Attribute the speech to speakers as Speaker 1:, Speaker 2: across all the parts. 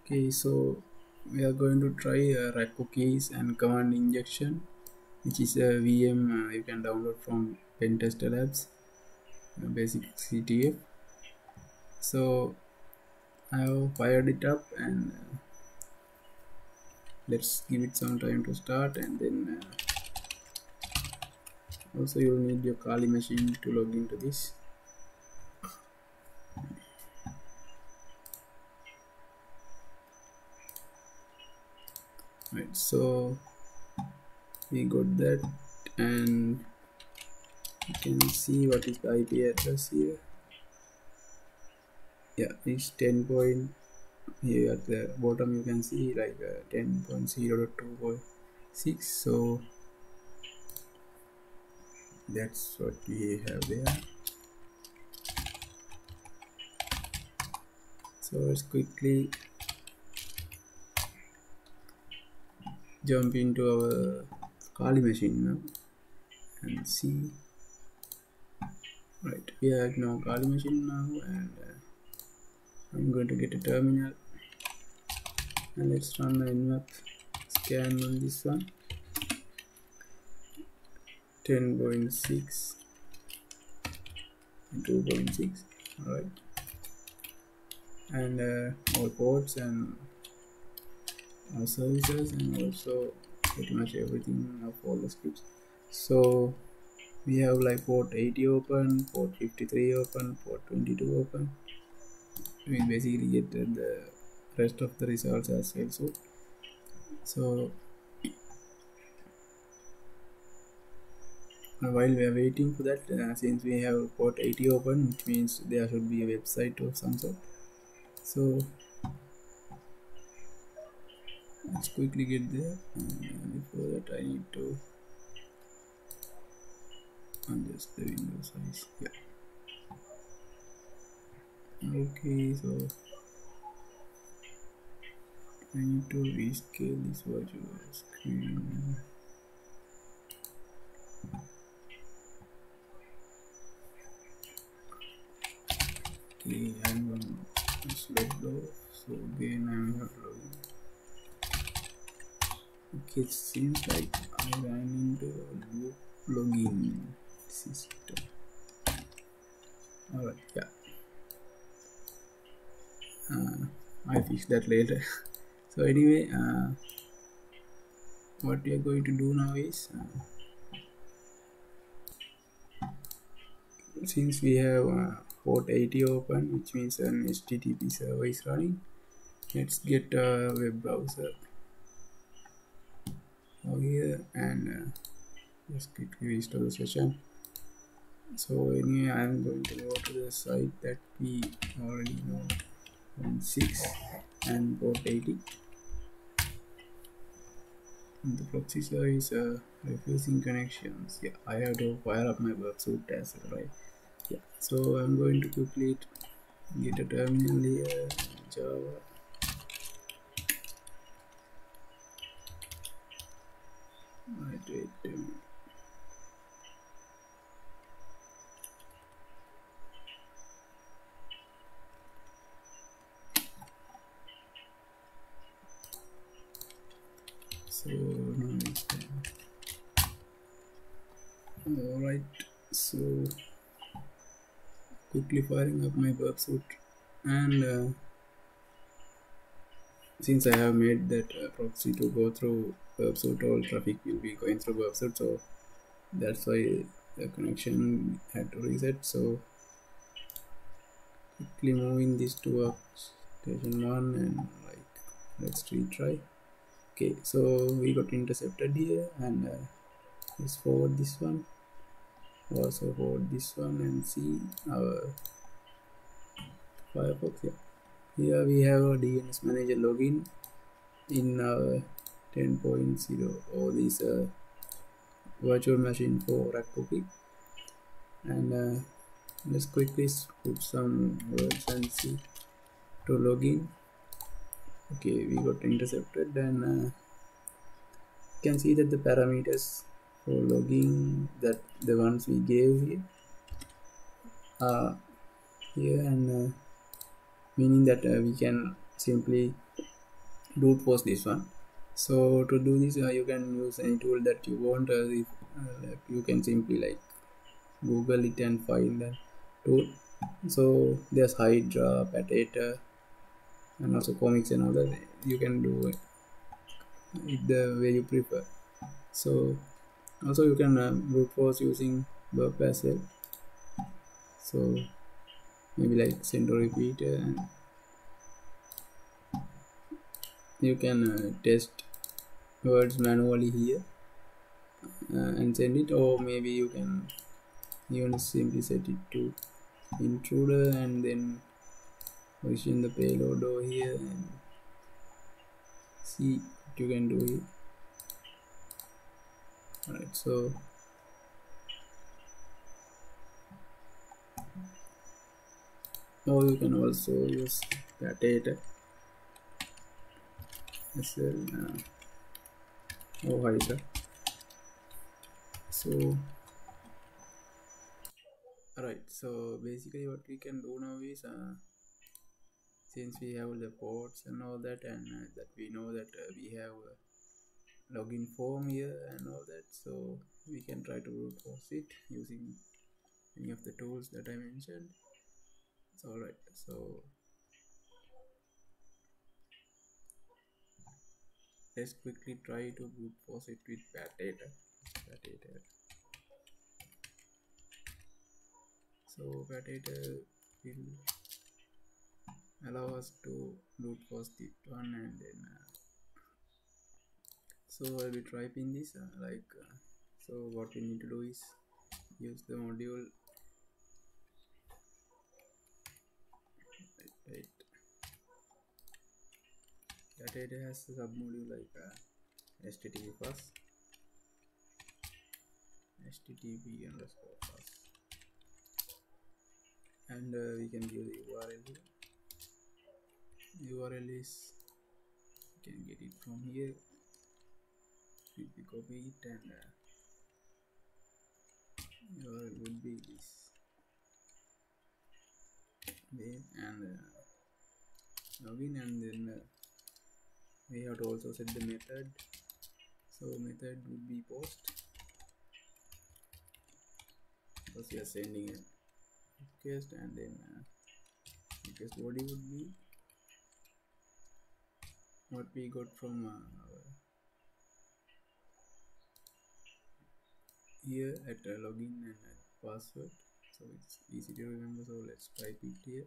Speaker 1: Okay, so we are going to try rack cookies and command injection, which is a VM you can download from Pentesterlabs, basic CTF. So I have fired it up and let's give it some time to start, and then also you'll need your Kali machine to log into this. Right, so we got that, and you can see what is the IP address here. Yeah, it's 10 point. Here at the bottom you can see like 10.0.2.6, so that's what we have there. So let's quickly jump into our Kali machine now and see. Right, we have now Kali machine now, and I'm going to get a terminal, and let's run the nmap scan on this one. 10.6 and 2.6. Alright, and all ports and our services, and also pretty much everything of all the scripts. So we have like port 80 open, port 53 open, port 22 open. We basically get the rest of the results as well. So while we are waiting for that, since we have port 80 open, which means there should be a website of some sort. So let's quickly get there, and before that I need to adjust the window size. Yeah. Okay, so I need to rescale this virtual screen. Okay, I'm going to select those. So again I'm not logging. Okay, it seems like I ran into a loop login system. Alright, yeah. I'll fix that later. So anyway, what we are going to do now is, since we have port 80 open, which means an HTTP server is running, let's get a web browser over here, and just quickly restore the session. So anyway, I'm going to go to the site that we already know, 6 and port 80. And the proxy server is refusing connections. Yeah, I have to fire up my web suite as well, right? Yeah, so I'm going to quickly get a terminal here, Java. Right, wait a minute. So now it's time. Alright, so quickly firing up my burp suit, and since I have made that proxy to go through burp suit, all traffic will be going through burp suit, so that's why the connection had to reset. So quickly moving this to station 1, and like let's retry. Okay, so we got intercepted here, and let's forward this one, also forward this one, and see our Firefox. Yeah, here we have a DNS manager login in our 10.0, or this virtual machine for rack cookie, and let's quickly put some words and see to login. Okay, we got intercepted, and you can see that the parameters for logging, that the ones we gave here are here, and meaning that we can simply brute force this one. So to do this, you can use any tool that you want. Like you can simply like Google it and find a tool. So there's Hydra, Potato, and also comics and all that. You can do it the way you prefer. So also you can brute force using burp as well. So maybe like send or repeat, and you can test words manually here and send it, or maybe you can even simply set it to intruder and then position the payload over here and see what you can do here. Alright, so now you can also use that data as well, or Hydra. So alright, so basically what we can do now is since we have the ports and all that, and that we know that we have login form here and all that, so we can try to brute force it using any of the tools that I mentioned. So alright, so let's quickly try to brute force it with Potato. So Potato will allow us to brute force this one, and then so I'll be typing this so what we need to do is use the module right. Potato has a submodule like http first, http underscore first, and we can give the URL here. URL is, you can get it from here. If we copy it, and URL would be this there, and login, and then we have to also set the method. So method would be post, because we are sending a request, and then request body would be what we got from our here at login and password, so it's easy to remember. So let's type it here.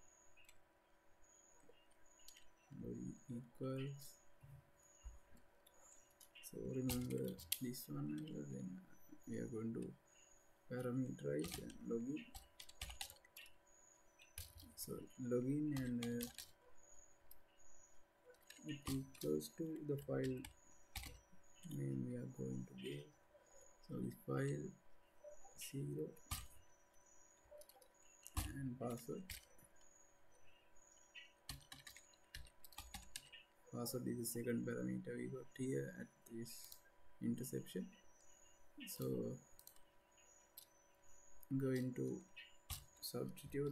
Speaker 1: Body equals, so remember this one, and then we are going to parameterize and login. So login, and it equals to the file name we are going to give. So this file 0 and password. Password is the second parameter we got here at this intersection. So I'm going to substitute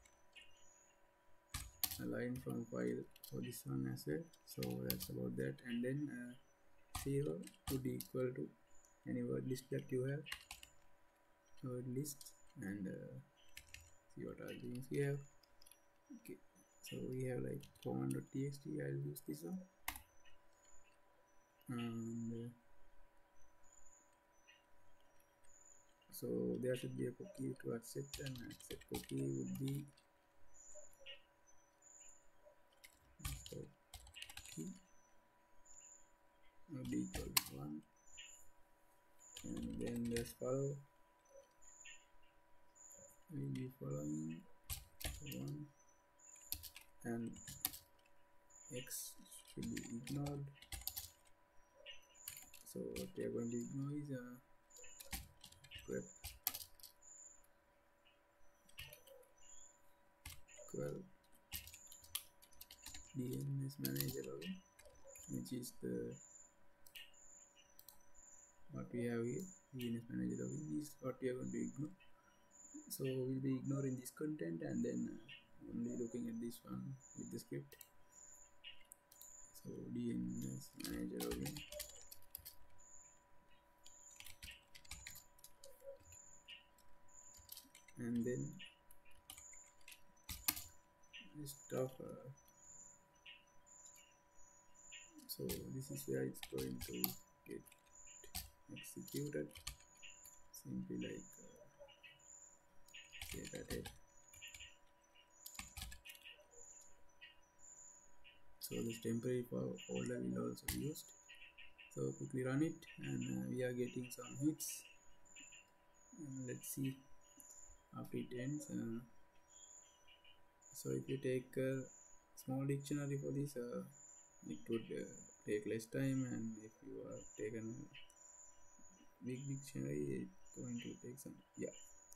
Speaker 1: a line from file for this one as well. So that's about that, and then 0 would equal to any word list that you have, word list, and see what are things we have. Okay, so we have like command.txt. I'll use this one, and so there should be a cookie to accept, and accept cookie would be cookie would be equal to 1, and then there's follow will be following 1, and x should be ignored. So what we are going to ignore is grep 12 DNS manager login, which is the what we have here. DNS manager login is what we are going to ignore. So we'll be ignoring this content, and then only looking at this one with the script. So So DNS manager login, and then stop. So this is where it's going to get executed. Simply like get at it. So this temporary folder will also be used. So quickly run it, and we are getting some hits. And let's see after it ends. So if you take a small dictionary for this, it would take less time, and if you are taken a big dictionary, it's going to take some, yeah.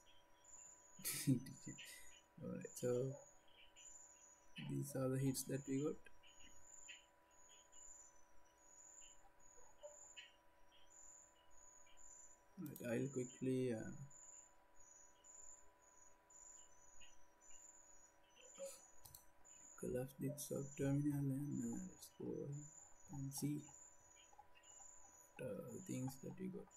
Speaker 1: Alright, so these are the hits that we got. Right, I'll quickly collapse this subterminal, and let's go and see the things that we got.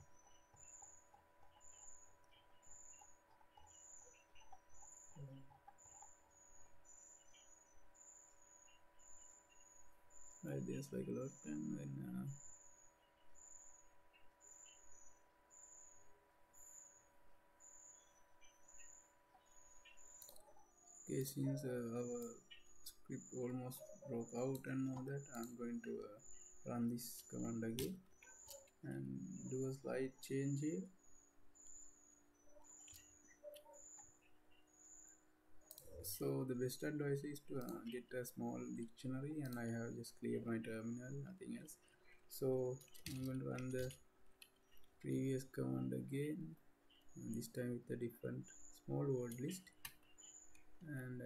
Speaker 1: Right, there's like a lot, and then okay, since our script almost broke out and all that, I'm going to run this command again and do a slight change here. So the best advice is to get a small dictionary, and I have just cleared my terminal, nothing else. So I'm going to run the previous command again, and this time with a different small word list, and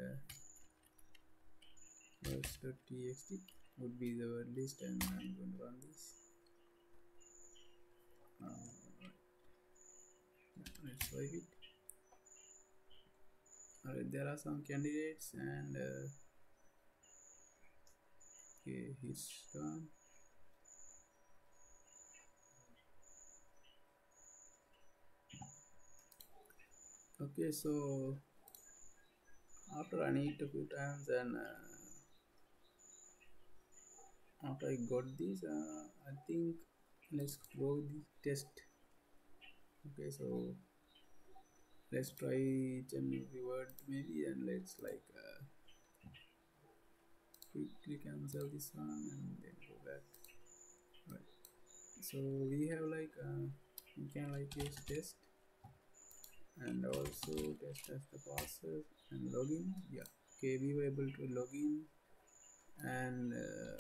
Speaker 1: words.txt would be the word list, and I'm going to run this. Let's swipe it. Alright, there are some candidates, and okay, it's done. Okay, so after running it a few times, and after I got this, I think let's go with the test. Okay, so let's try each and every word maybe, and let's like quickly cancel this one and then go back. Right, so we have like you can like use test and also test as the password and login. Yeah, okay, we were able to log in, and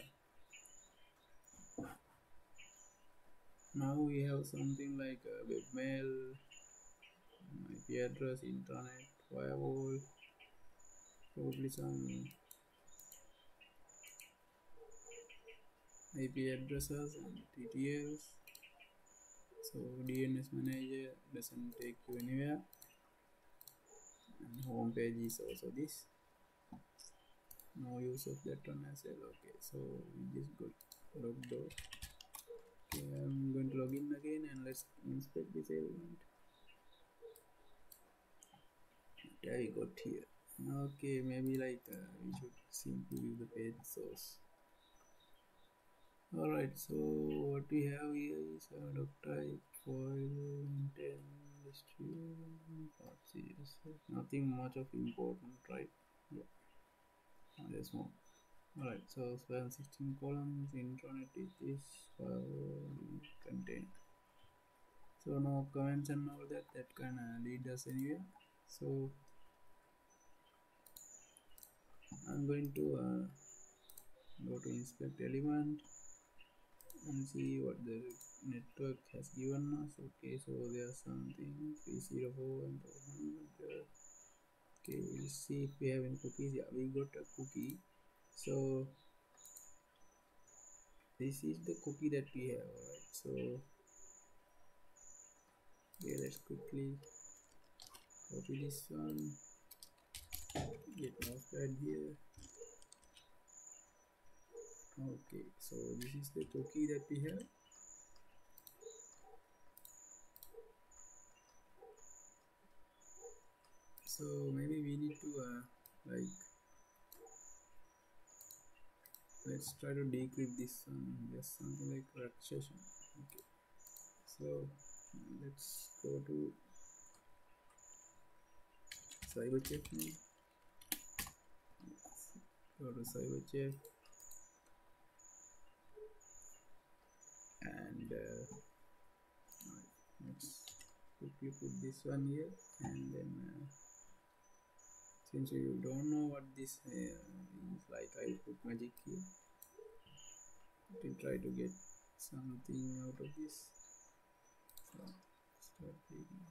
Speaker 1: now we have something like a webmail, IP address, internet, firewall, probably some IP addresses and TTLs. So DNS manager doesn't take you anywhere, and home page is also this. No use of that one as well. Okay, so we just go log those. Okay, I'm going to log in again, and let's inspect this element. Yeah, we got here. Okay, maybe like we should simply use the page source. Alright, so what we have here is a doc type, foil, intent, distribution, part series. Nothing much of important, right? Yeah, there's more. Alright, so span 16 columns, intranet is this file contain. So no comments and all that can lead us anywhere. So I'm going to go to inspect element and see what the network has given us. Okay, so there's something 304 and 400. Okay, we'll see if we have any cookies. Yeah, we got a cookie. So this is the cookie that we have. Alright, so okay, let's quickly copy this one, get mousepad here, Okay, so this is the cookie that we have. So maybe we need to like, let's try to decrypt this one, just something like registration. Okay, so let's go to cybercheck now. Go to cybercheck and let's quickly put this one here, and then since you don't know what this is, like I'll put magic here to try to get something out of this. So start taking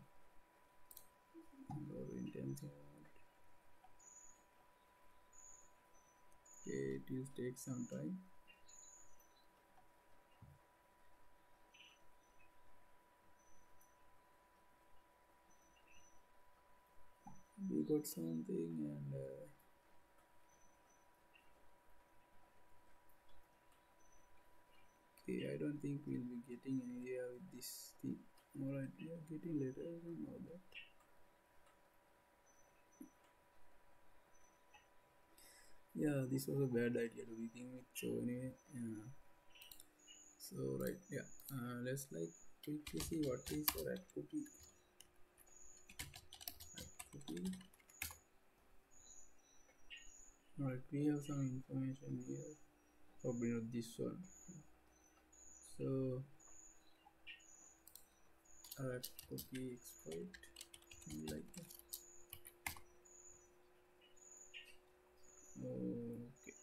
Speaker 1: low intensity mode. Okay, it will take some time. We got something, and okay, I don't think we'll be getting anywhere with this thing. Alright, we are getting letters and all that. Yeah, this was a bad idea to begin with. So anyway, so right, yeah, let's like quickly see what is the rat cookie. Rat cookie. Alright, we have some information here. Probably not this one. So rat cookie exploit, like that. Okay.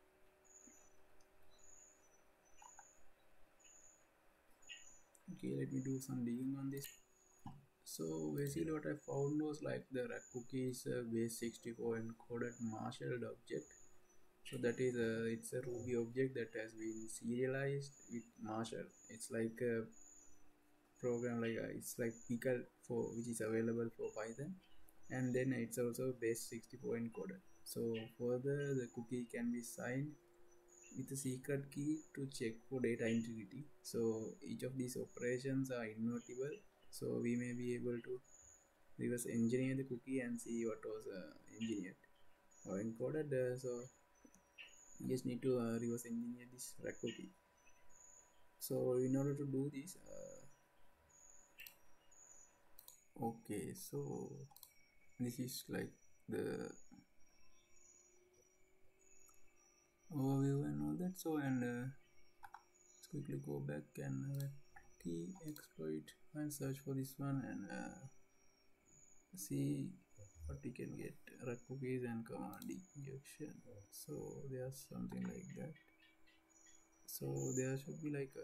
Speaker 1: Okay, let me do some digging on this. So basically what I found was like the rat cookie is a base 64 encoded marshaled object. So that is it's a Ruby object that has been serialized with Marshall. It's like a program, like it's like pickle for which is available for Python, and then it's also base 64 encoded. So further the cookie can be signed with a secret key to check for data integrity. So each of these operations are invertible, so we may be able to reverse engineer the cookie and see what was engineered or encoded. So you just need to reverse engineer this red cookie. So in order to do this, okay, so this is like the overview and all that. So and let's quickly go back and red key exploit and search for this one and see what we can get. Red cookies and command injection. So there's something like that. So there should be like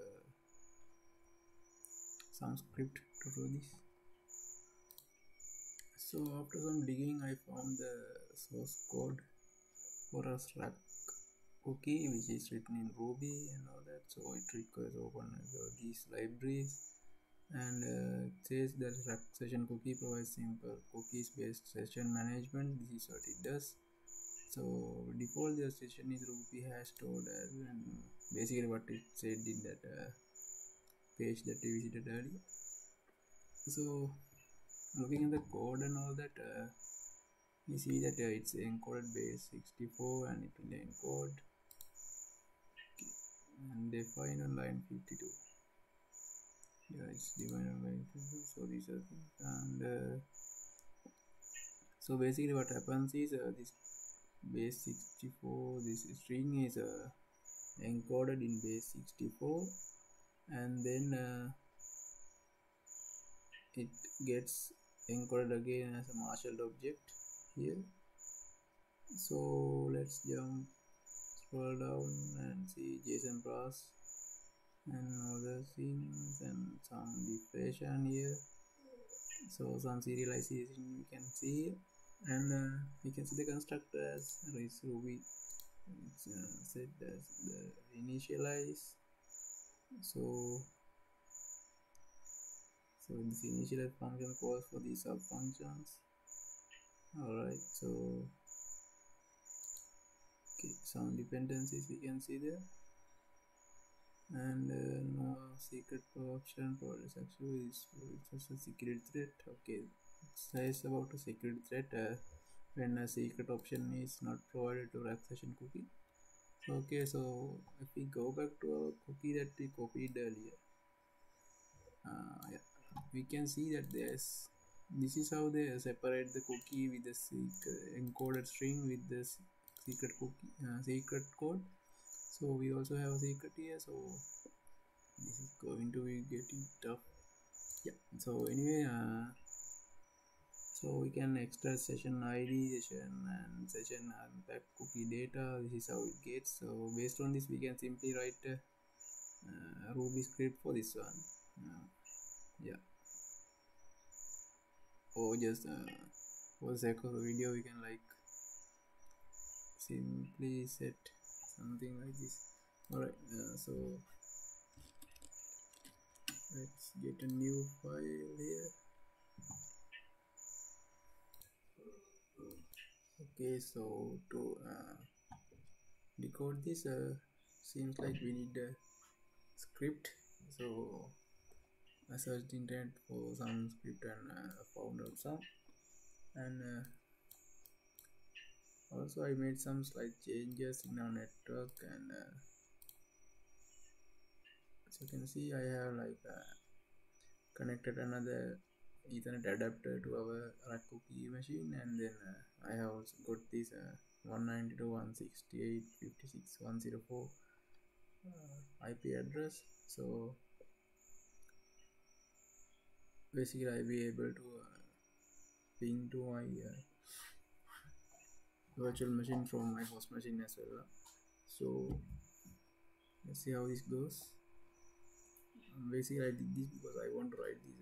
Speaker 1: some script to do this. So after some digging, I found the source code for a Slack cookie which is written in Ruby and all that. So it requires open these libraries, and it says that Slack session cookie provides simple cookies based session management. This is what it does. So default the session is Ruby hash stored as, and basically what it said in that page that we visited earlier. So looking at the code and all that, you see that it's encoded base 64 and it will encode, and define on line 52. Yeah, it's defined on line 52. So these are things, and so basically what happens is this base 64, this string is encoded in base 64, and then it gets encoded again as a marshaled object here. So let's jump, scroll down and see JSON parse and other things and some deflation here. So some serialization you can see, and you can see the constructor as raise Ruby. It's set as the initialize. So this initialize function calls for these sub functions. Alright, so Okay, some dependencies we can see there, and no secret option for this actually is just a secret threat. Okay, it says about a secret threat when a secret option is not provided to rack session cookie. So, okay, so if we go back to our cookie that we copied earlier, yeah, we can see that this is how they separate the cookie with the encoded string with the secret cookie secret code. So we also have a secret here, so this is going to be getting tough. Yeah, so anyway, so we can extract session ID, session and session unpack cookie data. This is how it gets. So based on this we can simply write a Ruby script for this one. Yeah, or just for the sake of the video we can like simply set something like this. Alright, so let's get a new file here. Okay, so to decode this seems like we need a script. So I searched internet for some script and found out some, and also I made some slight changes in our network, and as you can see I have like connected another Ethernet adapter to our rack cookie machine, and then I have also got this 192.168.56.104 IP address. So basically I'll be able to ping to my virtual machine from my host machine as well. So let's see how this goes. Basically I did this because I want to write this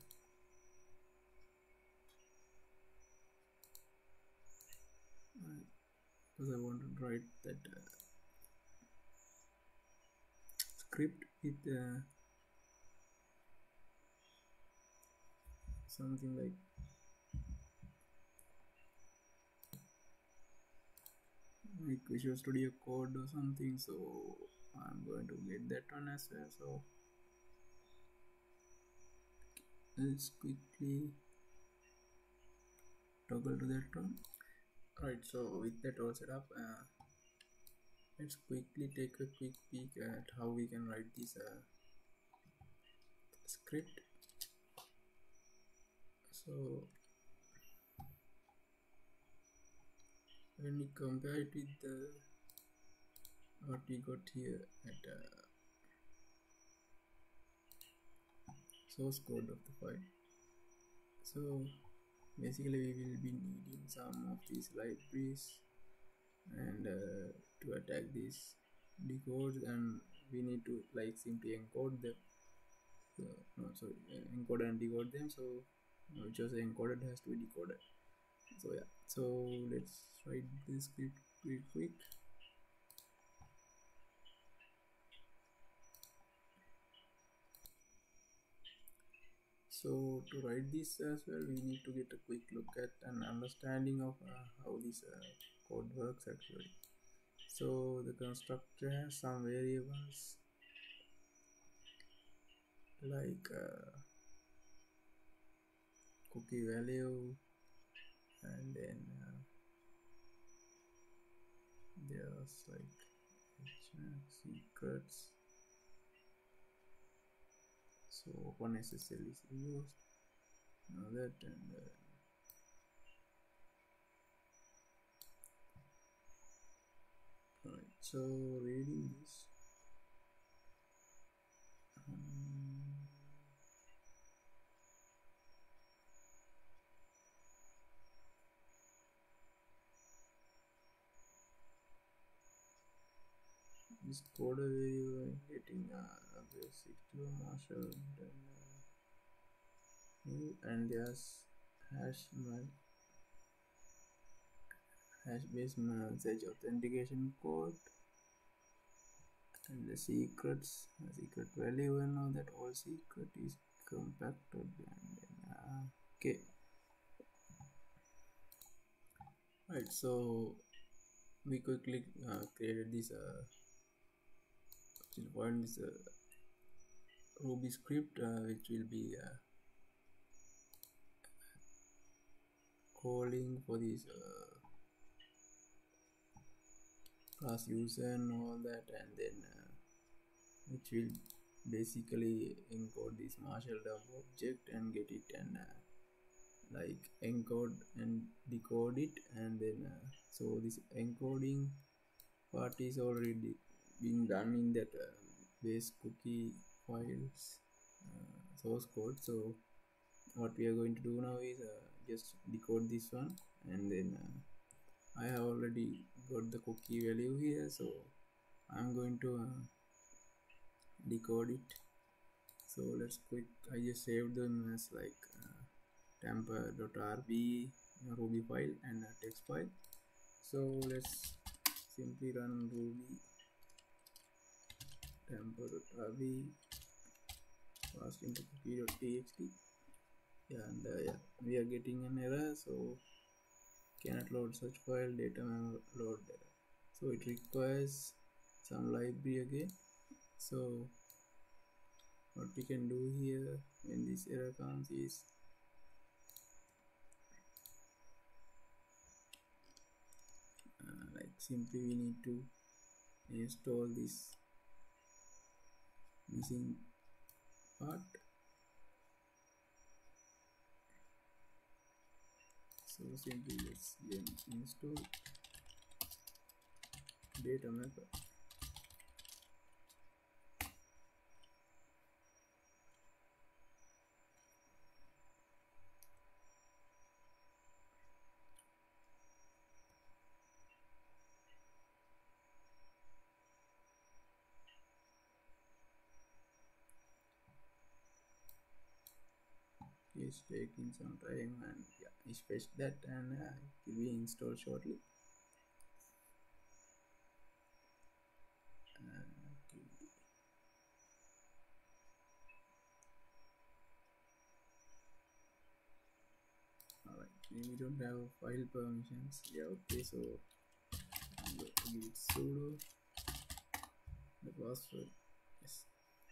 Speaker 1: because I want to write that script with something like Visual Studio Code or something, so I'm going to get that one as well. So let's quickly toggle to that one. Alright, so with that all set up, let's quickly take a quick peek at how we can write this script. So when we compare it with the what we got here at source code of the file, so basically we will be needing some of these libraries, and to attack these decodes, and we need to like simply encode them. No, sorry, encode and decode them. So which was encoded has to be decoded. So yeah, so let's write this script real quick. So to write this as well, we need to get a quick look at an understanding of how this code works actually. So the constructor has some variables like cookie value, and then there's like secrets. So one SSL is used. Now that, and right. So reading this. This code variable getting basic to Marshall, and there's hash based message authentication code, and the secrets, the secret value, and all that all secret is compacted, and then okay, right. So we quickly created this find this Ruby script which will be calling for this class user and all that, and then which will basically encode this Marshall dump object and get it and like encode and decode it, and then so this encoding part is already been done in that base cookie files source code. So what we are going to do now is just decode this one, and then I have already got the cookie value here, so I'm going to decode it. So let's quick, I just saved them as like tamper.rb ruby file and a text file. So let's simply run ruby tamper.rb pass into cookie.txt. Yeah, and yeah, we are getting an error, so cannot load such file, data load error. So it requires some library again. So what we can do here when this error comes is like simply we need to install this missing part. So simply let's install data mapper. It's taking some time, and yeah, it's fetched that, and it will be installed shortly. Okay. Alright, we don't have file permissions. Yeah, okay, so I'm going to give it sudo the password. Yes.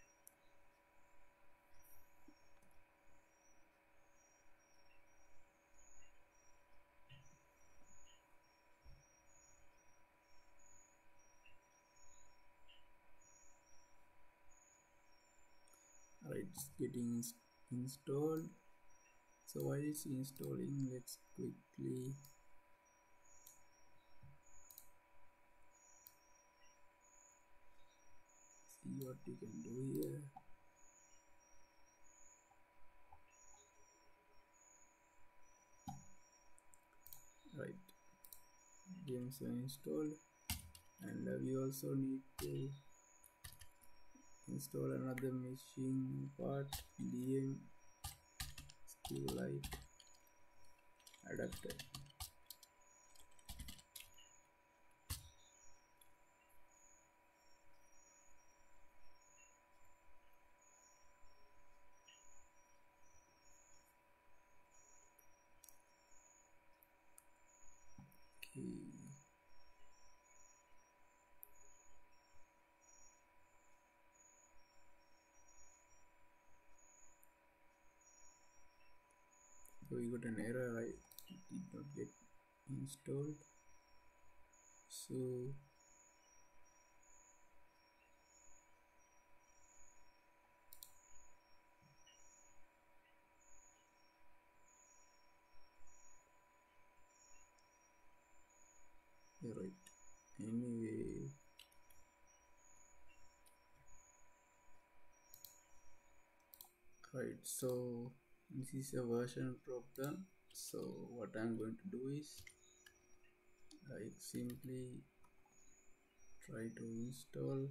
Speaker 1: Alright, it's getting installed. So while it's installing, let's quickly see what we can do here. Right, games are installed, and we also need to install another machine part, DM SQLite adapter. Okay. So we got an error, it did not get installed. So yeah, right, anyway, right, so this is a version problem. So what I'm going to do is like simply try to install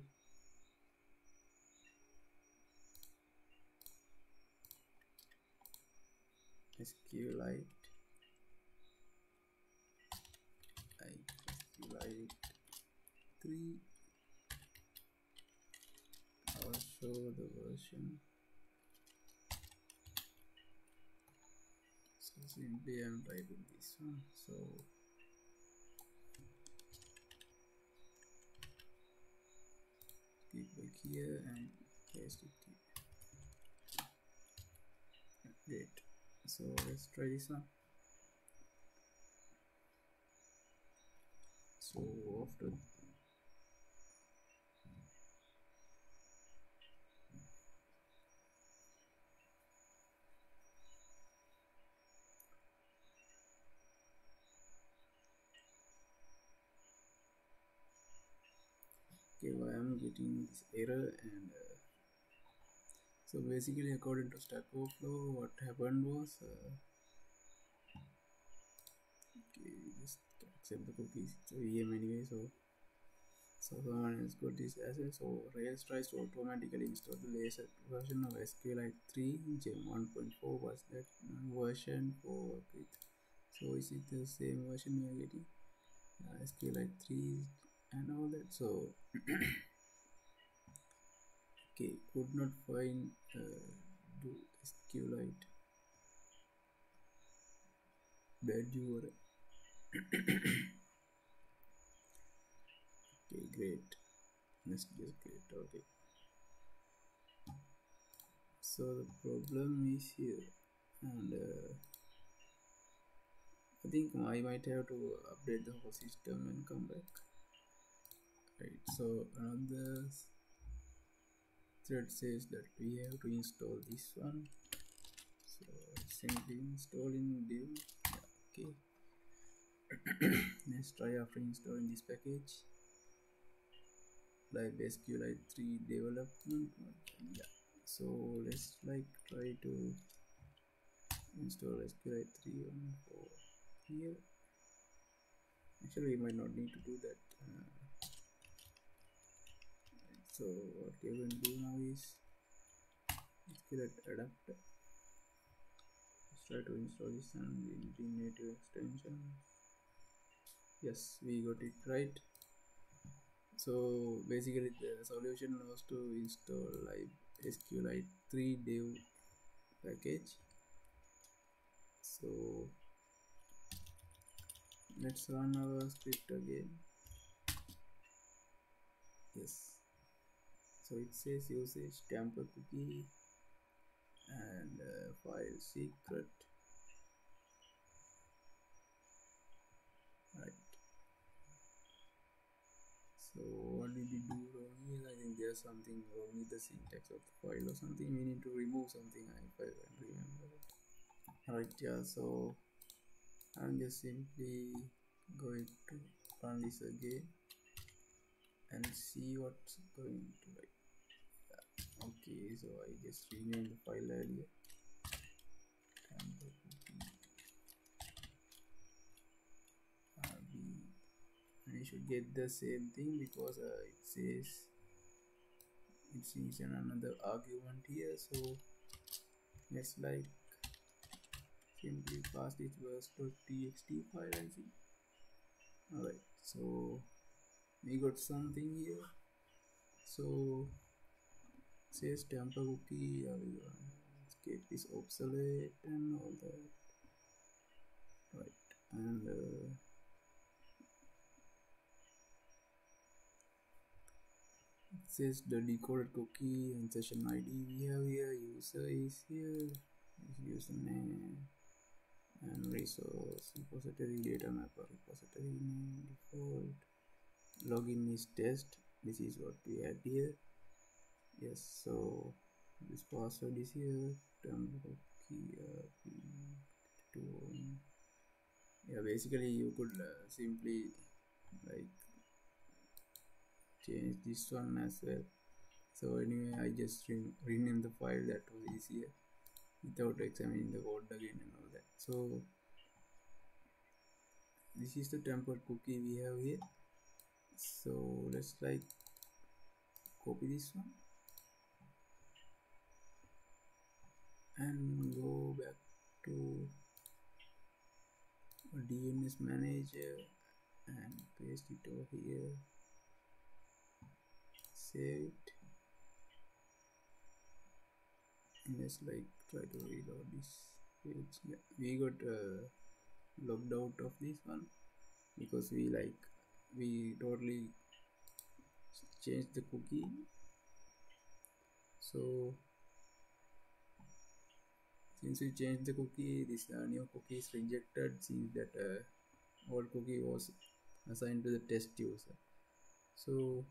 Speaker 1: SQLite SQLite 3. I'll show the version. So simply I'm typing this one. So click back here and paste it here. Great. So let's try this one. So after okay, why I'm getting this error, and so basically according to Stack Overflow, what happened was okay, just accept the cookies. It's a VM anyway, so someone has got this asset. So Rails tries to automatically install the latest version of SQLite 3 Gem 1.4. Was that version for it? So is it the same version we are getting? SQLite 3 and all that. So okay, could not find do SQLite bad URL. Okay, great. Let's just get okay. So the problem is here, and I think I might have to update the whole system and come back. Right. So another thread says that we have to install this one. So simply install in div. Yeah, okay. Let's try after installing this package. Like SQLite 3 development. Yeah. So let's like try to install SQLite 3 on for here. Actually, we might not need to do that. So what we're going to do now is SQLite adapter. Let's try to install this and the native extension. Yes, we got it right. So basically the solution was to install like SQLite 3 dev package. So let's run our script again. Yes, so it says usage tamper cookie and file secret. Right. So what did we do wrong here? I think there's something wrong with the syntax of the file or something. We need to remove something if I can remember. Right, yeah, so I'm just simply going to run this again and see what's going to like. Okay, so I just renamed the file earlier. And you should get the same thing because it says it's in another argument here. So let's like simply pass this verse.txt file and see. Alright, so we got something here. So it says tamper cookie, escape is obsolete and all that. Right, and it says the decoded cookie and session ID we have here, user is here, username and resource, repository data mapper, repository name, default, login is test. This is what we had here. Yes, so this password is here. Yeah, basically you could simply like change this one as well. So anyway, I just rename the file. That was easier without examining the code again and all that. So this is the tempered cookie we have here. So let's like copy this one and go back to DNS manager and paste it over here, save it, and let's like try to reload this page. Yeah, we got logged out of this one because we totally changed the cookie So since we changed the cookie, this new cookie is rejected since that old cookie was assigned to the test user. So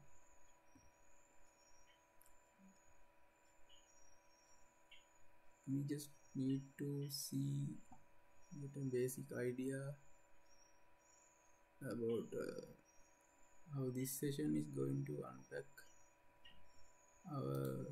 Speaker 1: we just need to get a basic idea about how this session is going to unpack our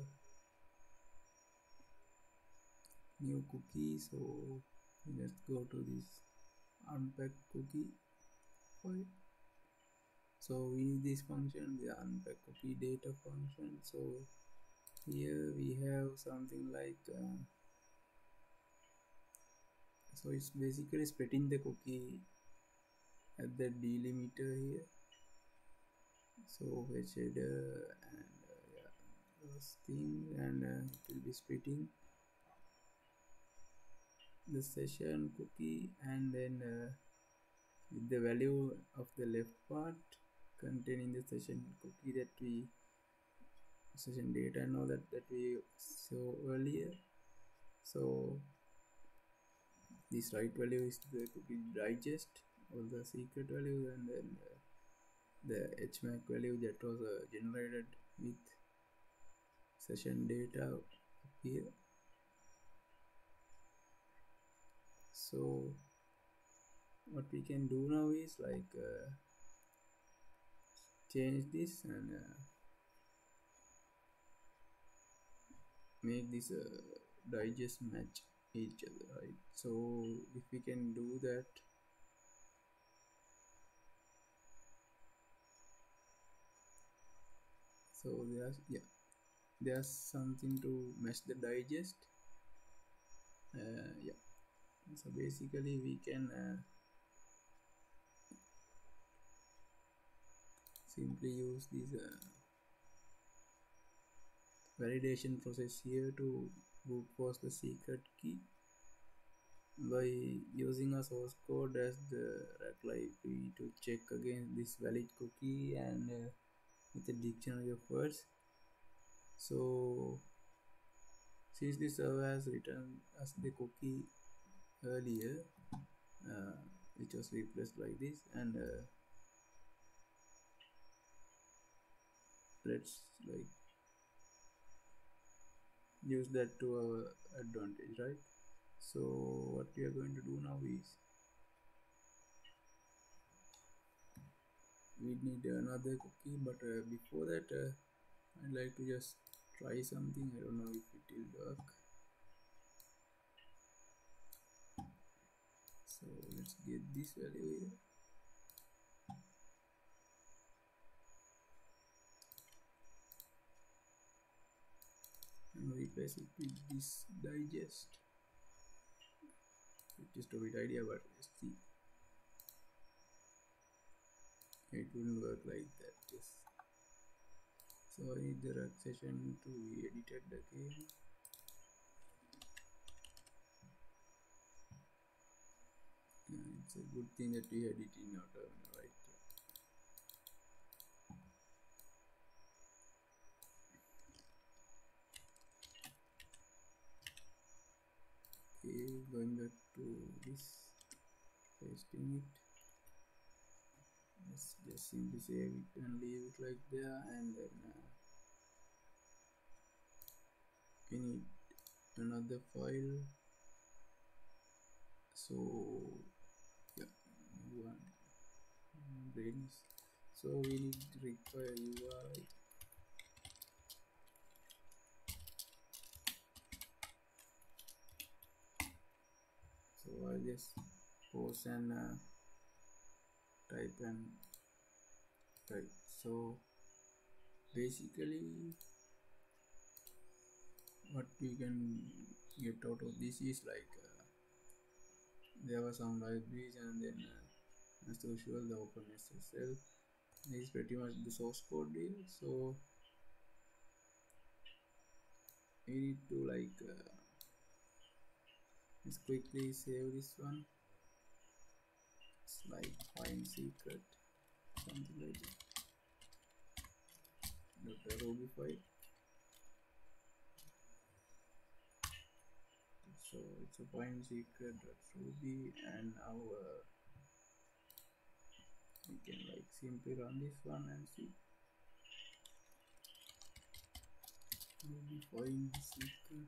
Speaker 1: new cookie. So let's go to this unpack cookie file. So we need this function, the unpack cookie data function. So here we have something like so it's basically splitting the cookie at the delimiter here. So fetch header and yeah, those things, and it will be splitting the session cookie, and then with the value of the left part containing the session cookie that we session data and all that we saw earlier. So this right value is the cookie digest or the secret value, and then the hmac value that was generated with session data up here. So what we can do now is like change this and make this digest match each other, right? So if we can do that, so there's something to match the digest. Yeah, so basically we can simply use this validation process here to brute force the secret key by using a source code as the rack library to check against this valid cookie and with a dictionary of words. So since the server has returned us the cookie earlier, uh, which was replaced like this, and let's like use that to our advantage, right? So what we are going to do now is we need another cookie, but before that I'd like to just try something. I don't know if it will work. So let's get this value here and replace it with this digest. It's just a bit idea, but let's see. It wouldn't work like that. Yes. So I need the rug session to be edited again. It's a good thing that we edit in our terminal, right? Okay, going back to this, pasting it. Let's just simply save it and leave it like there, and then we need another file. So yeah, one brains. So we need to require UI. So I'll just pause and type and type. So basically what we can get out of this is like there were some libraries, and then as usual the OpenSSL is pretty much the source code here. So we need to like let's quickly save this one. It's like find secret, something like that. Ruby file. so it's a find secret ruby, and now we can like simply run this one and see. Ruby find secret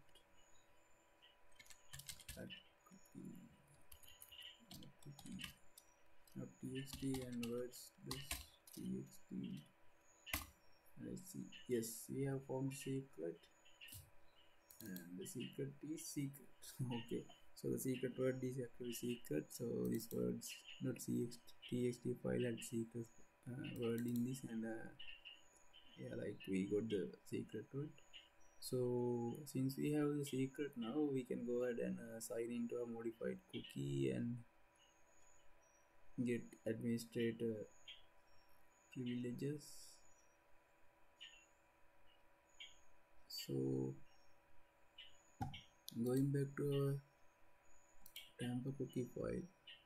Speaker 1: at cookie, cookie, not txt, and words this txt. Let's see. Yes, we have found secret, and the secret is secret. Okay, so the secret word is actually secret. So this words not txt file had secret word in this, and yeah, like we got the secret word. So since we have the secret now, we can go ahead and sign into a modified cookie and get administrator privileges. So going back to our Tampa cookie file,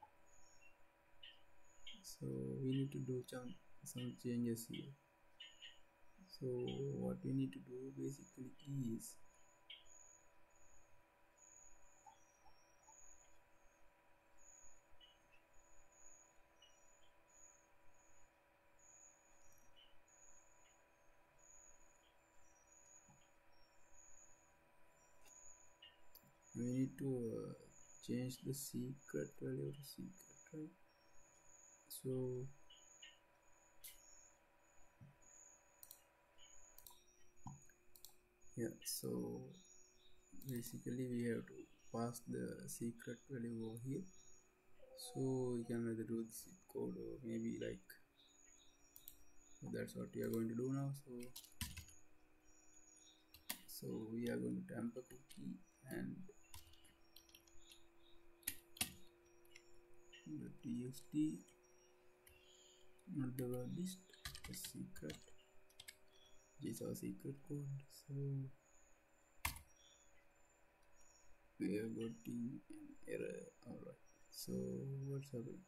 Speaker 1: so we need to do some changes here. So what we need to do basically is we need to change the secret value to secret, right? So yeah, so basically we have to pass the secret value over here. So we can either do this code, or maybe like, so that's what we are going to do now. So we are going to tamper cookie and the txt, not the word list, the secret. This is our secret code. So we have got an error. Alright, so what's happening?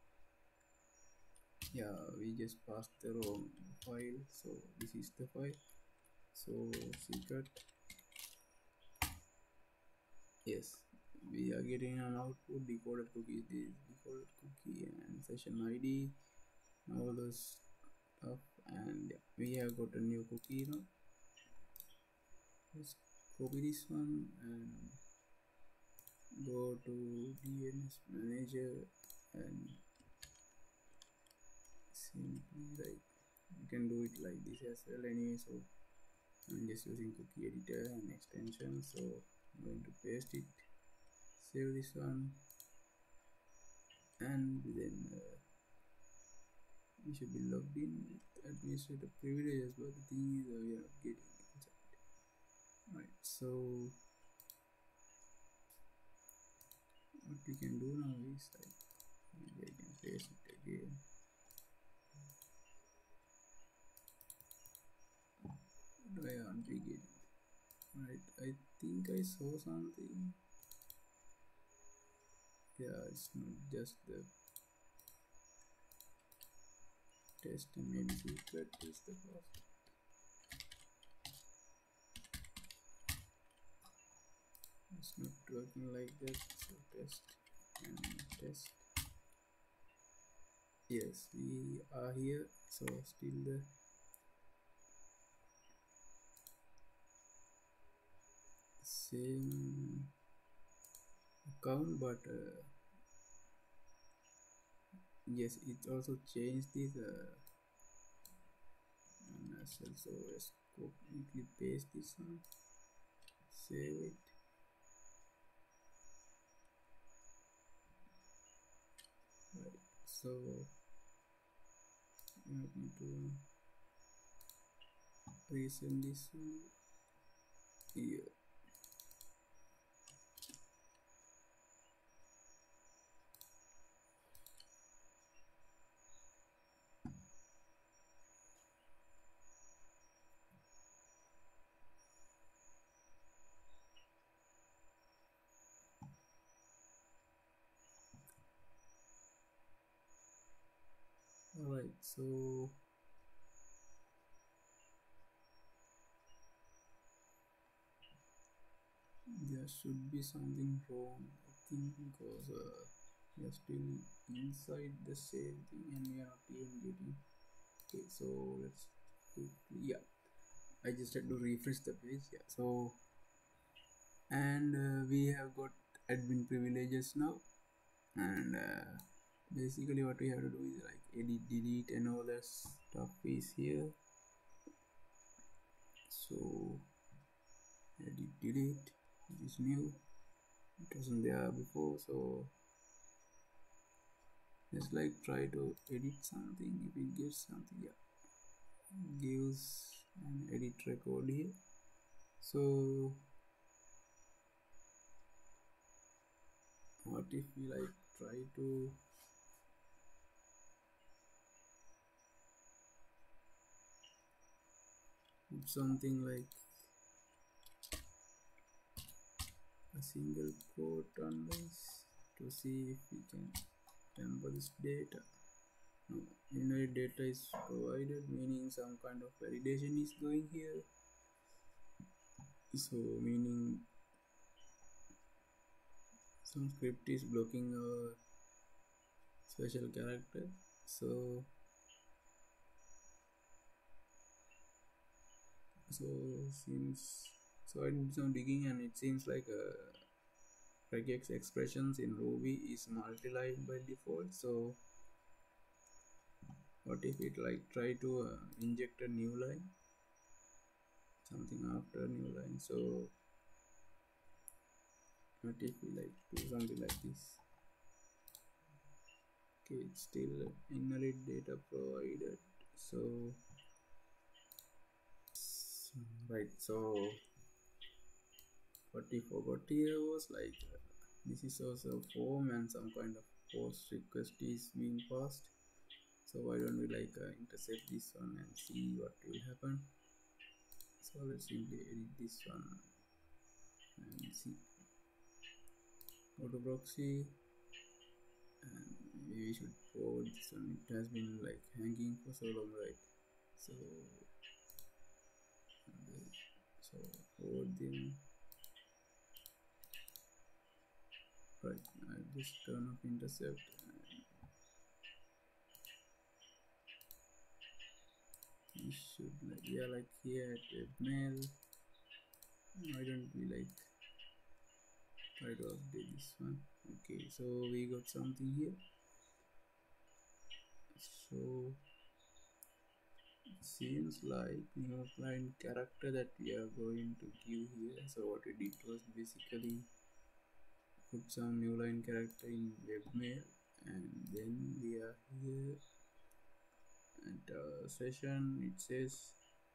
Speaker 1: Yeah, we just passed the wrong file. So this is the file. So secret, yes, we are getting an output decoded cookie. This decoded cookie and session ID, all those stuff, and yeah, we have got a new cookie now. Let's copy this one and go to DNS manager and simply like, you can do it like this as well anyway. So I'm just using cookie editor and extension, so I'm going to paste it, save this one, and then we should be logged in with administrator privileges, but the thing is we are not getting inside. Right, so what we can do now is like, maybe I can paste it again. Why aren't we getting it? Right, I think I saw something. Yeah, it's not just the test, and maybe secret is the process. It's not working like that. So test and test. Yes, we are here. So still the same account, but yes, it also changed this as well. So let's quickly paste this one, save it. Right, so we need to resend this one here. Alright, so yeah, there should be something wrong, I think, because we are still inside the same thing and we are not even getting. Okay, so let's quickly, yeah, I just had to refresh the page. Yeah, so and we have got admin privileges now, and basically what we have to do is like edit, delete, and all that stuff is here. So edit, delete, which is new, it wasn't there before. So let's like try to edit something. If it gives something, yeah, gives an edit record here. So what if we like try to put something like a single quote on this to see if we can temper this data. No, invalid data is provided, meaning some kind of validation is going here. So meaning some script is blocking our special character. So since I did some digging and it seems like regex expressions in Ruby is multi-line by default. So what if it like try to inject a new line, something after a new line? So what if we like do something like this? Okay, it's still invalid data provided. So right, so what we forgot here was like this is also a form and some kind of post request is being passed. So why don't we like intercept this one and see what will happen? So let's simply edit this one and see. Go to proxy and maybe we should forward this one. It has been like hanging for so long, right? So forward them. Right, I just turn off intercept and we should like, yeah, like here at webmail. Why don't we like try to update this one? Okay, so we got something here. So it seems like new line character that we are going to give here. So what we did was basically put some new line character in webmail, and then we are here at session. It says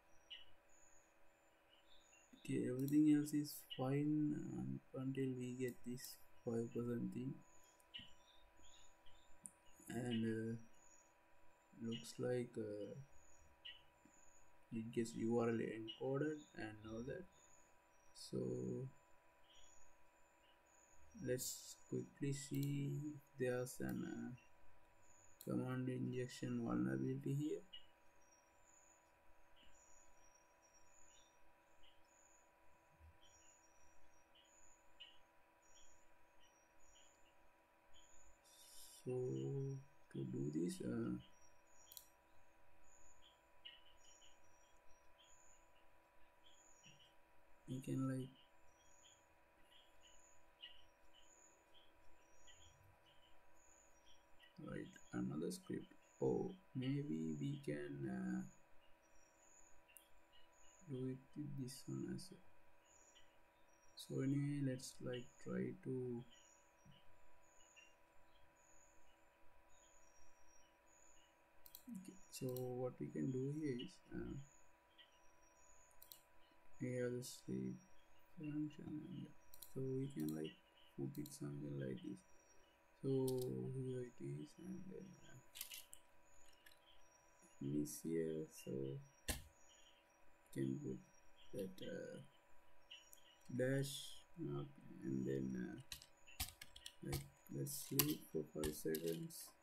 Speaker 1: okay, everything else is fine until we get this 5% thing, and looks like it gets URL encoded and all that. So let's quickly see if there's an command injection vulnerability here. So to do this, you can like write another script. Oh, maybe we can do it with this one as well. So anyway, let's like try to okay. So what we can do here is we have the sleep function, and so we can like put it something like this. So here it is, and then miss here. So we can put that dash mark, and then like let's sleep for 5 seconds,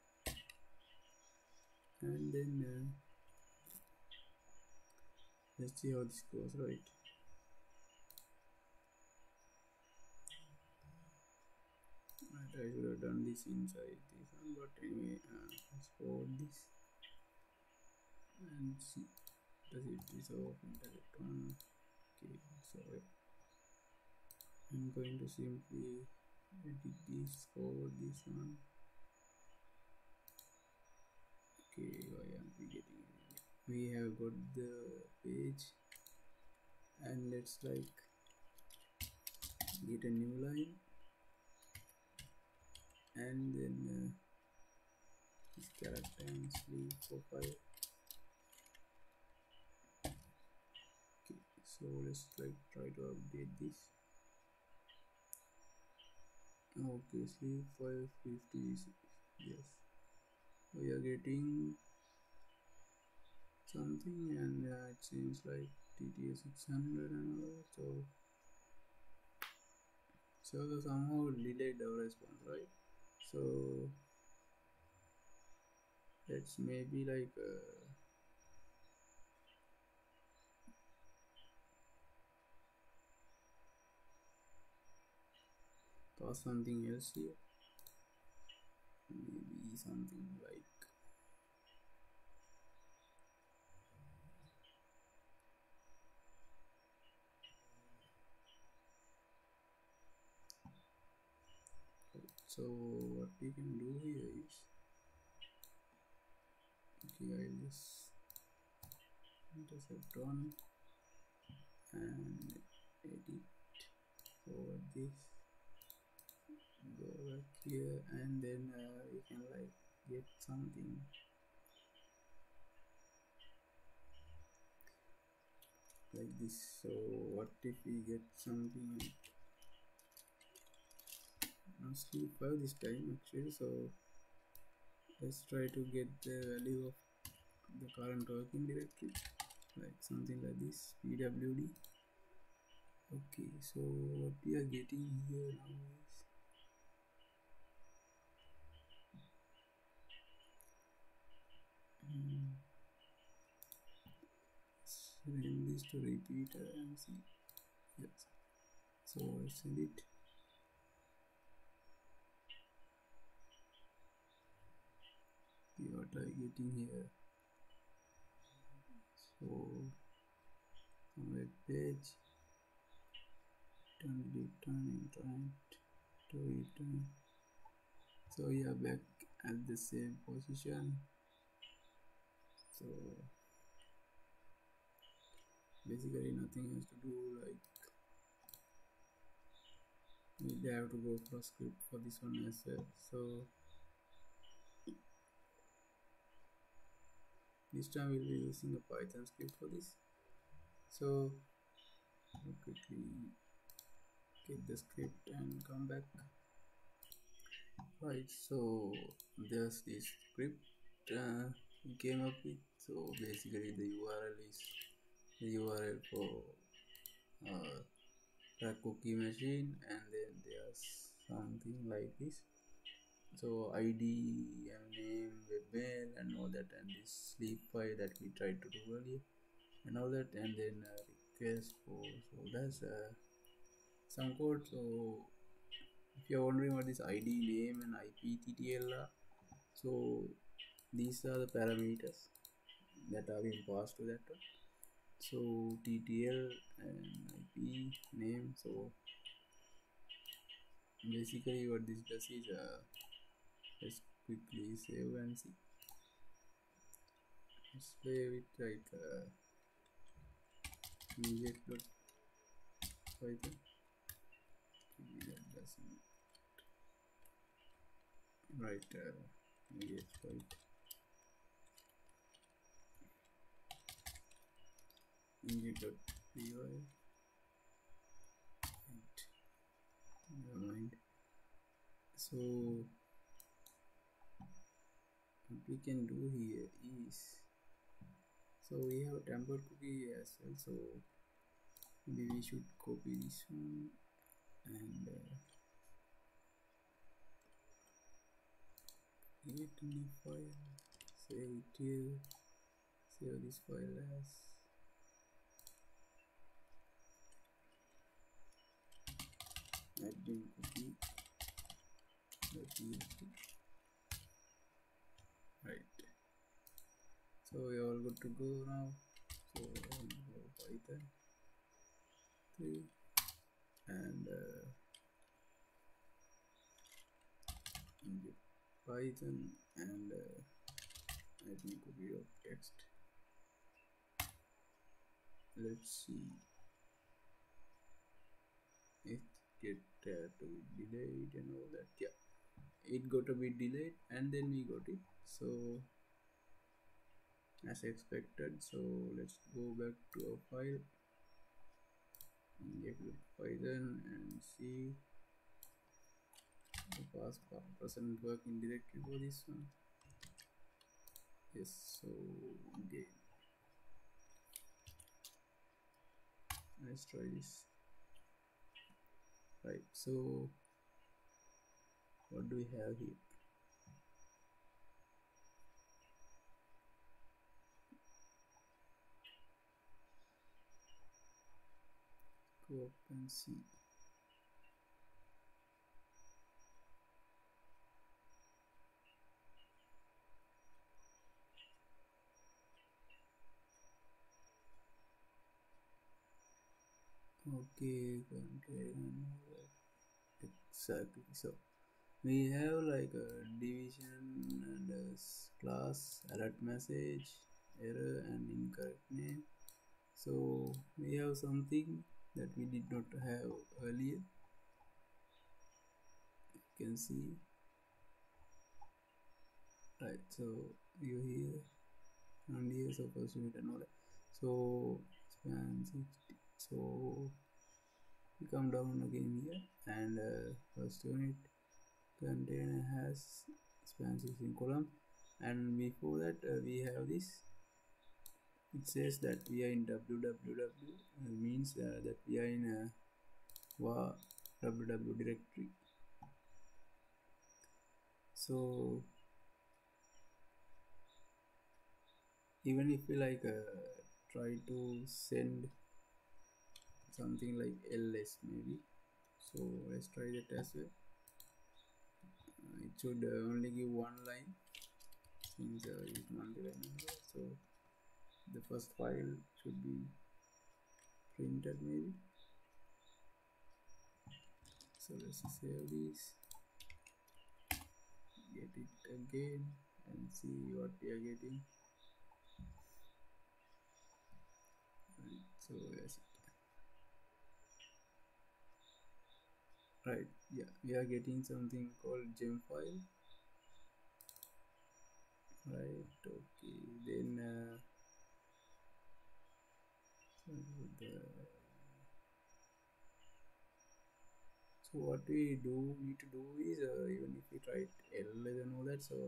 Speaker 1: and then let's see how this goes, right? I should have done this inside this one, but anyway, let's forward this and see does it dissolve interact on. Okay, so I'm going to simply edit this, forward this one. Okay, why aren't we getting it? We have got the page, and let's like get a new line, and then this character and sleeve profile. Okay, so let's like try to update this. Okay, sleeve 556. Yes, we are getting something, and it seems like TTS 600 and all that. So somehow delayed our response, right? So let's maybe like toss something else here. Maybe something like so. What we can do here is, okay, I'll just intercept on and edit forward this, go back here, and then we can like get something like this. So what if we get something mostly 5 this time actually? So let's try to get the value of the current working directory, like something like this, pwd. Okay, so what we are getting here now is send this to repeater and see. Yes, so I send it. Okay, what are you getting here? So on web page, return internet to return. So we are back at the same position. So basically nothing has to do, like we have to go for a script for this one as well. So this time we'll be using a Python script for this. So I'll quickly get the script and come back. Right, so there's this script we came up with. So basically the URL is the URL for a cookie machine, and then there's something like this. So ID and name, webmail and all that, and this sleep file that we tried to do earlier and all that, and then request for, so that's some code. So if you're wondering what this ID, name and IP TTL are, so these are the parameters that are being passed to that one. So TTL and IP name. So basically what this does is let's quickly save and see. Let's play with like inject.python. That doesn't right inject right inject.py. Right. Never mind. So what we can do here is, so we have a template cookie as well, so maybe we should copy this one and create a new file, save it here, save this file as admin cookie PHP. Right, so we're all good to go now. So Python 3 and Python and let me copy of text. Let's see it get to be delayed and all that. Yeah, it got a bit delayed and then we got it, so as expected. So let's go back to our file, get with Python and see the past present working directory for this one. Yes, so again let's try this. Right, so what do we have here? Go up and see. Okay, exactly. So we have like a division and a class, alert message, error and incorrect name. So we have something that we did not have earlier. You can see. Right, so you here and here, so first unit and all that. So span 60. So we come down again here and first unit container has span 16 column, and before that we have this. It says that we are in www, means that we are in a www directory. So even if we like try to send something like ls maybe, so let's try that as well. It should only give one line since it's multi-line number, so the first file should be printed maybe. So let's save this, get it again and see what we are getting. Right, so yes, right, yeah, we are getting something called gem file. Right, okay, then so what we need to do is even if we write ls and all that, so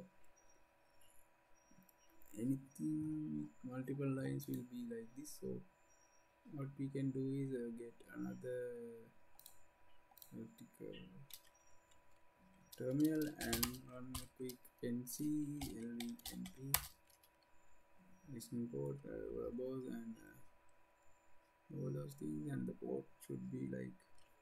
Speaker 1: anything multiple lines will be like this. So what we can do is get another vertical terminal and run a quick nc lvnp listen port verbose and all those things, and the port should be like,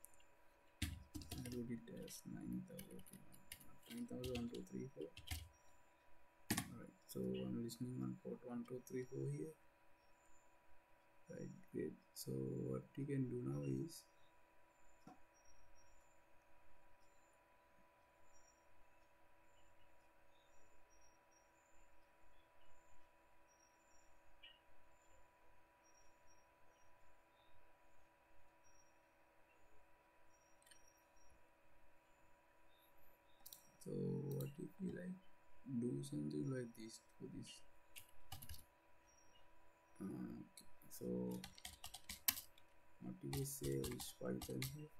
Speaker 1: I wrote it as 9000, 9000, Alright, so I'm listening on port 1234 here. Right, great. So what we can do now is so what if we like do something like this for this. Okay, so what do we say is Python here.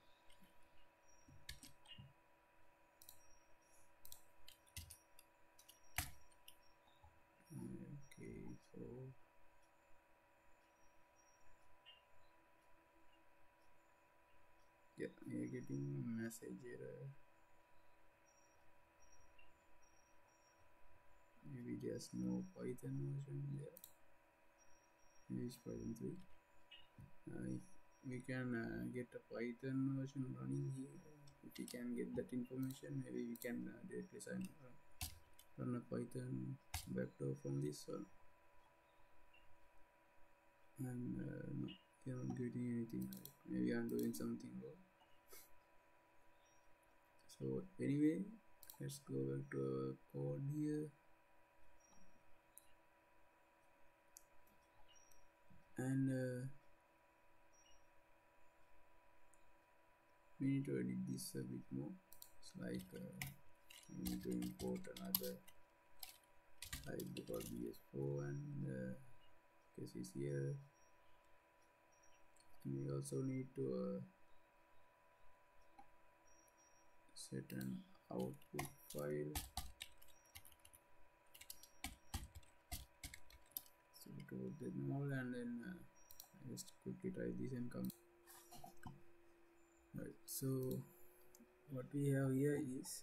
Speaker 1: Okay, so yeah, we are getting a message error. Maybe there's no Python version there. Maybe it's Python 3. If we can get a Python version running here, if we can get that information, maybe we can directly run a Python vector from this one. And no, we are not getting anything right. Maybe I'm doing something wrong. So anyway, let's go back to our code here, and we need to edit this a bit more. It's like we need to import another library called bs4, and case is here. And we also need to set an output file. So to them all, and then I just quickly try this and come. Right. So what we have here is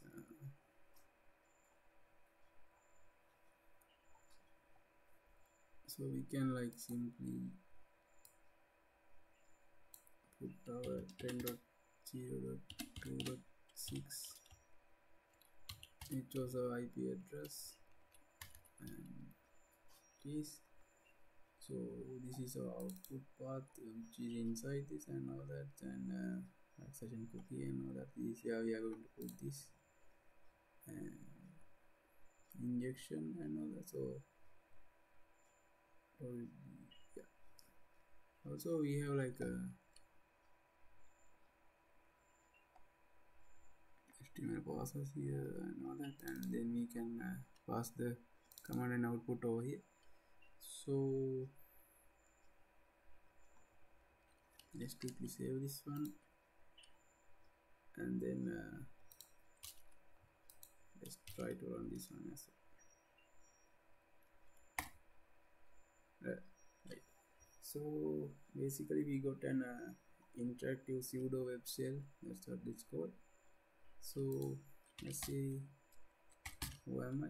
Speaker 1: so we can like simply put our 10.0.2.6, which was our IP address, and this. So this is our output path, which is inside this and all that, and accession cookie and all that. This here we are going to put this and injection and all that. So yeah. Also we have like a HTML parsers here and all that, and then we can pass the command and output over here. So let's quickly save this one, and then let's try to run this one as well. Right. So basically we got an interactive pseudo web shell. That's what it's called. So let's see, who am I?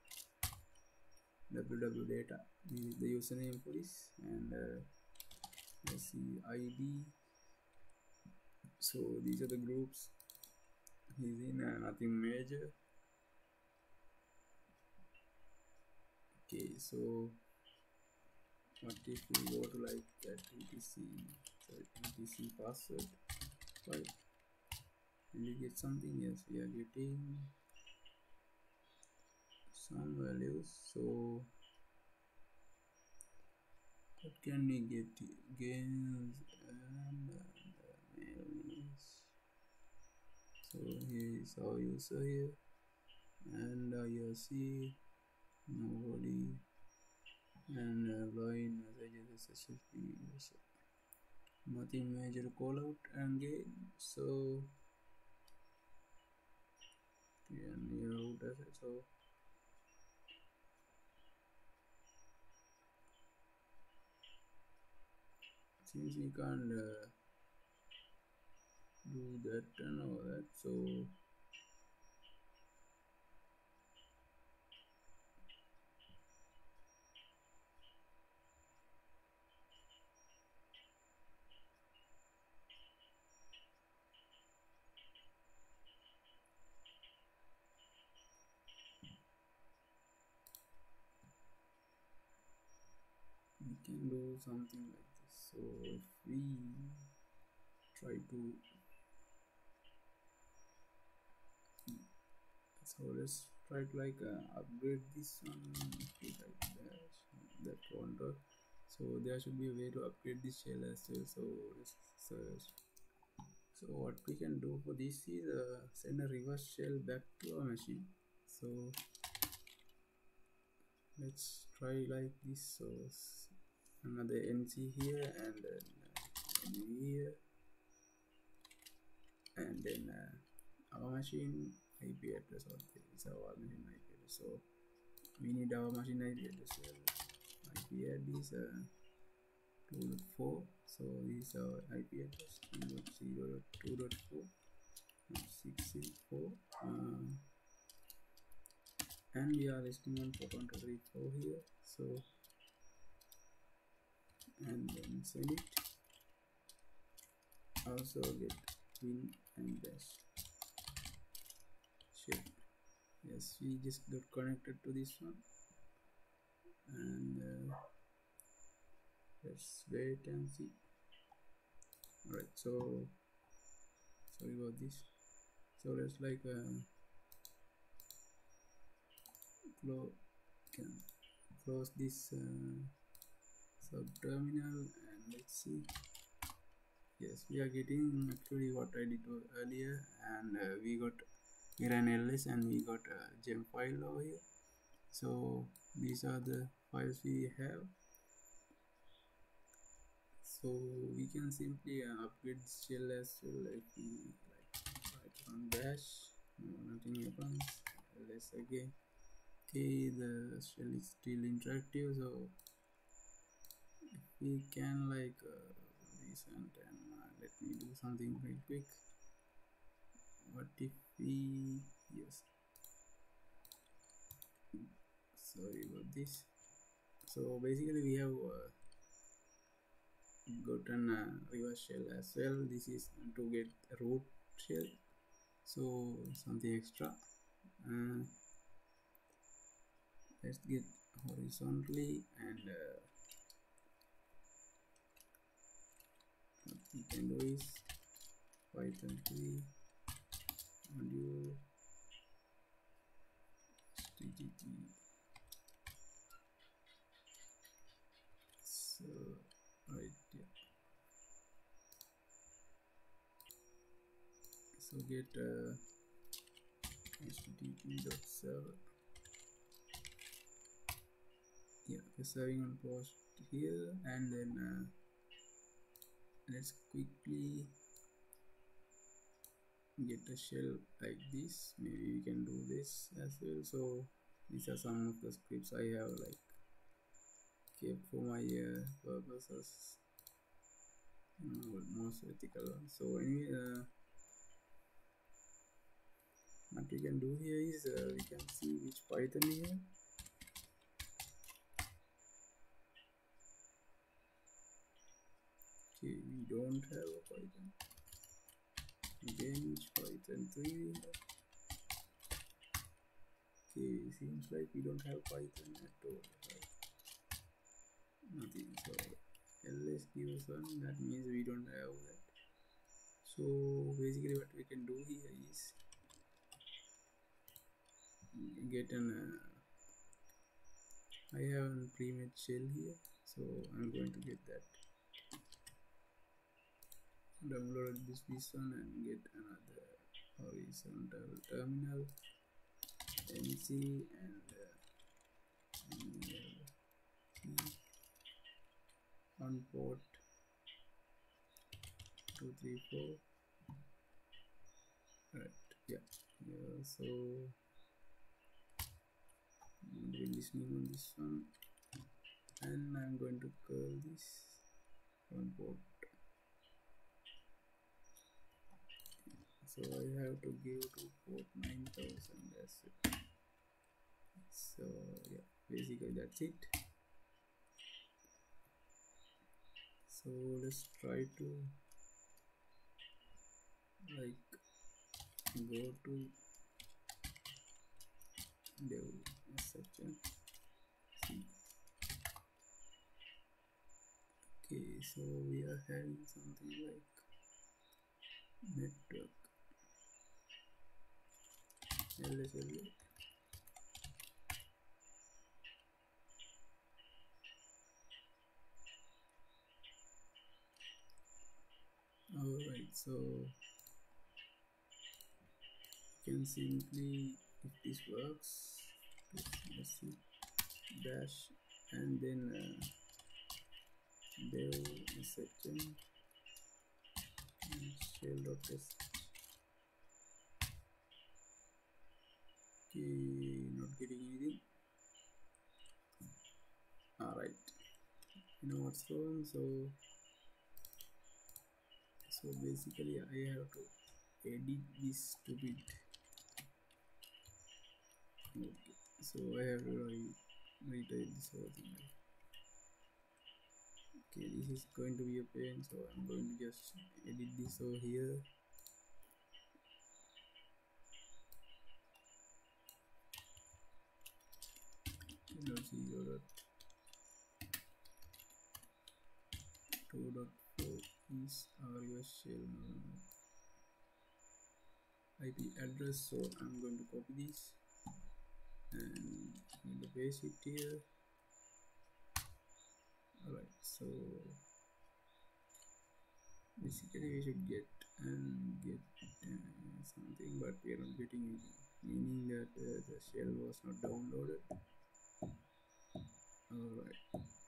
Speaker 1: www data. This is the username for this, and let's see ID. So these are the groups he's in, nothing major. Okay, so what if we go to like that etc password, right? And we get something. Yes, we are getting some values. So what can we get? Gains and mails. So here is our user here, and you see nobody, and line messages SSP, nothing major call out and gain. So yeah, root as it. So since we can't do that and all that, so we can do something like this. So if we try to, so let's try to like upgrade this one to like that won't work. So there should be a way to upgrade this shell as well. So let's search. So what we can do for this is send a reverse shell back to our machine. So let's try like this. So another NC here, and then NV here, and then our machine IP address. Is our machine IP address. So we need our machine IP address. IP address 2.4. So this is our IP address 2.0.2.4 664, and we are listing on 4.34 here. So and then send it. Also get win and dash. shit. Yes, we just got connected to this one, and let's wait and see. Alright, so sorry about this. So let's like can close this subterminal, and let's see. Yes, we are getting actually what I did earlier, and we ran ls and we got a gem file over here. So these are the files we have. So we can simply upgrade this shell as well. If we like python bash, no, nothing happens. Ls again. Okay, the shell is still interactive, so we can like recent, and let me do something real quick. What if we, yes, sorry about this. So basically we have gotten a reverse shell as well. This is to get root shell, so something extra. Let's get horizontally, and what we can do is python 3 module http. So right, yeah, so get http.server. Yeah, we're serving on post here, and then let's quickly get a shell like this. Maybe we can do this as well. So these are some of the scripts I have like kept for my purposes, most ethical one. So anyway, what we can do here is we can see which python we have. Okay, we don't have a python. Again, which python 3 we have. Okay, seems like we don't have python at all, right? Nothing. So ls gives one, that means we don't have that. So basically what we can do here is get an I have a pre-made shell here, so I'm going to get that, download this one, and get another horizontal terminal nc, and on port 234. Right, yeah, yeah. So I'm listening on this one, and I'm going to curl this on port. So I have to give to port 9000 as well. So yeah, basically that's it. So let's try to like go to dev section. See. Okay, so we are having something like network LSLA. Alright, so you can simply, if this works, let's see, dash, and then dev section shell.test. Okay, not getting anything. Alright, you know what's wrong. So basically I have to edit this stupid. Okay, so I have to retype this whole thing. Okay, this is going to be a pain, so I'm going to just edit this over here. 0.0.2.4 is our shell IP address. So I'm going to copy this and I'm going to paste it here. Alright, so basically we should get something, but we are not getting anything, meaning that the shell was not downloaded. Alright,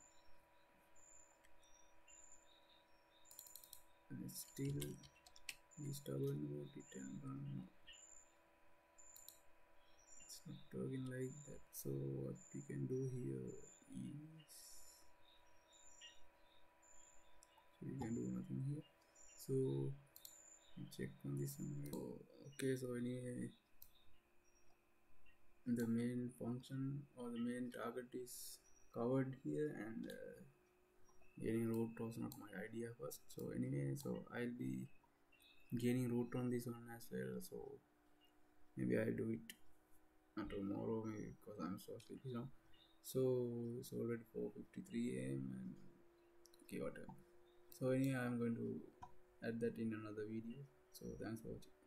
Speaker 1: and still be stubborn about it and run. It's not working like that. So what we can do here is, so we can do nothing here. So check on this one. Oh, okay, so anyway, the main function or the main target is covered here, and gaining root was not my idea first. So anyway, so I'll be gaining root on this one as well. So maybe I'll do it tomorrow, maybe, because I'm so sleepy now. So it's already 4:53 a.m. and okay, whatever. So anyway, I'm going to add that in another video. So thanks for watching.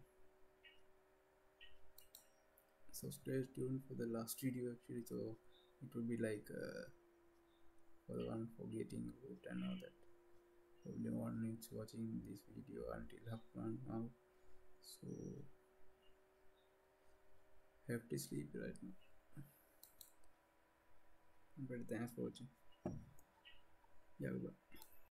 Speaker 1: So stay tuned for the last video actually. So it will be like for the one for getting root and all that. Probably no one is watching this video until up now. So have to sleep right now. But thanks for watching. Yeah, bye.